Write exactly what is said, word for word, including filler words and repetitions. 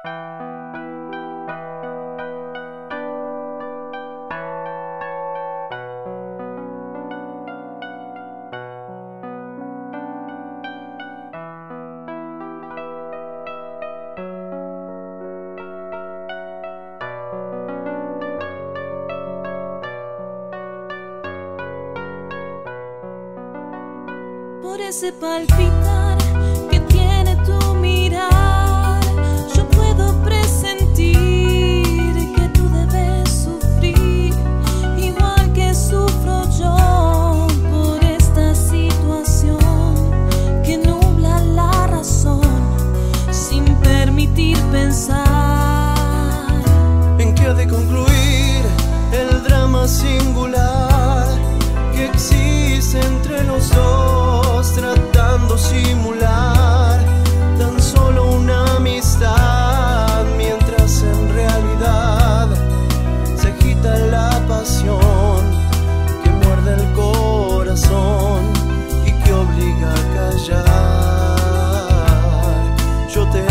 Por ese palpitar que tiene tu mirar, yo puedo presentir que tú debes sufrir, igual que sufro yo por esta situación que nubla la razón sin permitir pensar en qué ha de concluir el drama singular que existe entre los dos, tratando simular tan solo una amistad, mientras en realidad se agita la pasión que muerde el corazón y que obliga a callar. Yo te